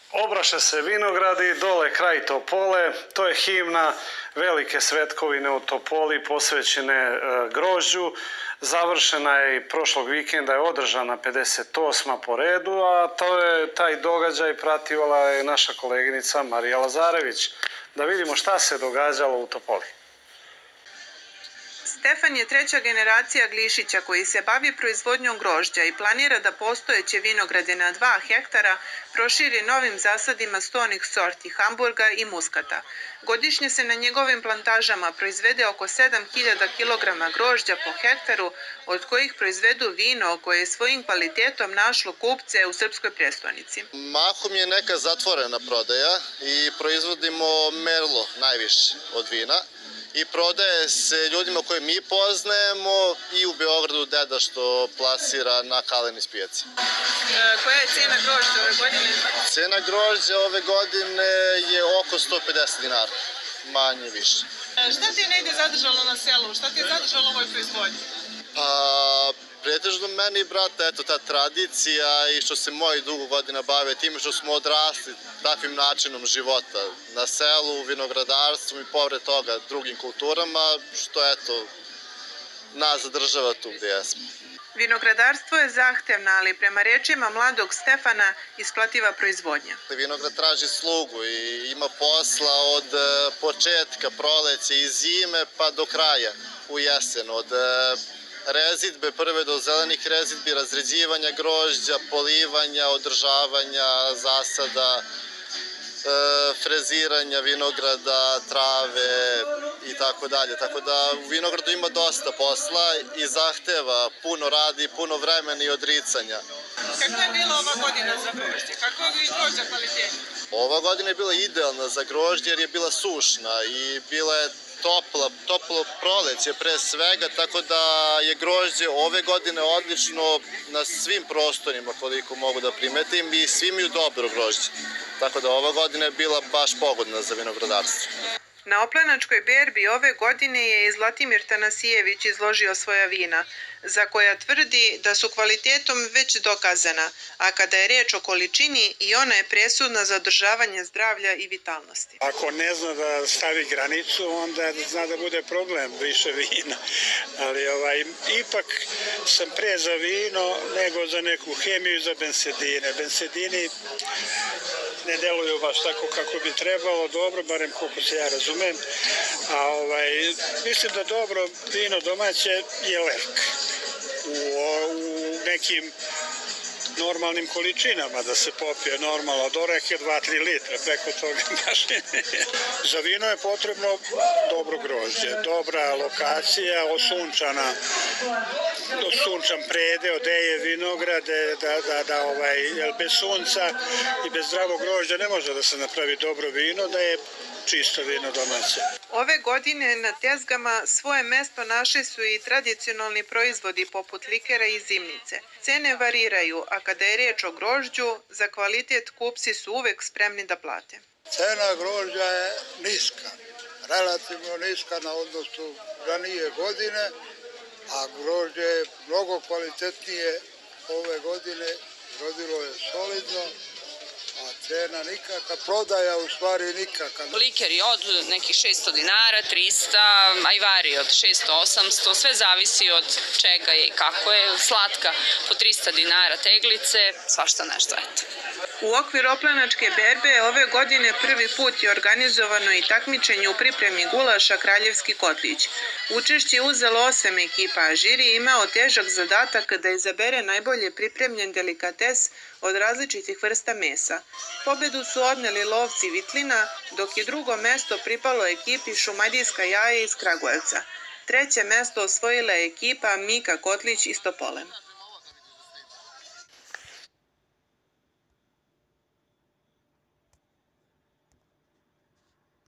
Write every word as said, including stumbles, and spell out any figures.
Obraše se vinogradi, dole kraj Topole, to je himna velike svetkovine u Topoli posvećene grožđu. Završena je i prošlog vikenda je održana pedeset osma po redu, a to je, taj događaj pratila je naša koleginica Marija Lazarević. Da vidimo šta se događalo u Topoli. Stefan je treća generacija Glišića koji se bavi proizvodnjom grožđa i planira da postojeće vinograde na dva hektara proširi novim zasadima stonih sorti Hamburga i Muskata. Godišnje se na njegovim plantažama proizvede oko sedam hiljada kilograma grožđa po hektaru, od kojih proizvedu vino koje je svojim kvalitetom našlo kupce u srpskoj prestonici. Mahom je neka zatvorena prodaja i proizvodimo merlo najviše od vina. I prodaje se ljudima koje mi poznajemo i u Beogradu deda što plasira na Kalenić pijaci. E, koja je cena grožđa ove godine? Cena grožđa ove godine je oko sto pedeset dinara, manje više. E, šta ti je negdje zadržalo na selu? Šta ti je zadržalo u ovoj proizvodnji? Pa, pretežno meni, brate, eto ta tradicija i što se moji dugo godina bave time što smo odrasli takvim načinom života na selu, vinogradarstvom i pored toga drugim kulturama, što eto nas zadržava tu gdje jesmo. Vinogradarstvo je zahtevna, ali prema rečima mladog Stefana isplativa proizvodnja. Vinograd traži slugu i ima posla od početka proleća i zime pa do kraja u jesen, od rezidbe prve do zelenih rezidbi, razređivanja grožđa, polivanja, održavanja, zasada, freziranja vinograda, trave i tako dalje. Tako da u vinogradu ima dosta posla i zahteva puno rada i puno vremena i odricanja. Kako je bila ova godina za grožđe? Kako je grožđa kvaliteta? Ova godina je bila idealna za grožđe jer je bila sušna i bila je topla, toplo proleće pre svega, tako da je grožđe ove godine odlično na svim prostorima koliko mogu da primetim i svi imaju dobro grožđe. Tako da ova godina je bila baš pogodna za vinogradarstvo. Na Oplenačkoj berbi ove godine je i Zlatimir Tanasijević izložio svoja vina, za koja tvrdi da su kvalitetom već dokazana, a kada je reč o količini i ona je presudna za održavanje zdravlja i vitalnosti. Ako ne zna da stavi granicu, onda zna da bude problem više vina, ali ovaj, ipak sam pre za vino nego za neku hemiju i za bensedine. Bensedini ne deluju baš tako kako bi trebalo, dobro, barem koliko se ja razumem, a ovaj, mislim da dobro vino domaće je lek u, u nekim normalnim količinama, da se popije normalno od oreke dva do tri litra, preko toga baš ne. Za vino je potrebno dobro grožđe, dobra lokacija, osunčana, osunčan predeo, gde je vinograde, da, da, da ovaj, jer bez sunca i bez zdravog grožđa ne može da se napravi dobro vino, da je čisto vino domaće. Ove godine na tezgama svoje mesto našli su i tradicionalni proizvodi poput likera i zimnice. Cene variraju, a kada je reč o grožđu, za kvalitet kupci su uvek spremni da plate. Cena grožđa je niska, relativno niska na odnosu ranije godine, a grožđe je mnogo kvalitetnije ove godine, rodilo je solidno, a cena nikakva, prodaja u stvari nikakva. Liker je od nekih šesto dinara, trista, a i vari od šesto do osamsto, sve zavisi od čega je i kako je. Slatka po trista dinara teglice, svašta nešto, eto. U okviru Oplenačke berbe ove godine prvi put je organizovano i takmičenje u pripremi gulaša Kraljevski kotlić. Učešće je uzelo osam ekipa, a žiri je imao težak zadatak da izabere najbolje pripremljen delikates od različitih vrsta mesa. Pobedu su odneli lovci Vitlina, dok je drugo mesto pripalo ekipi Šumadijska jaja iz Kragujevca. Treće mesto osvojila je ekipa Mika Kotlić iz Topole.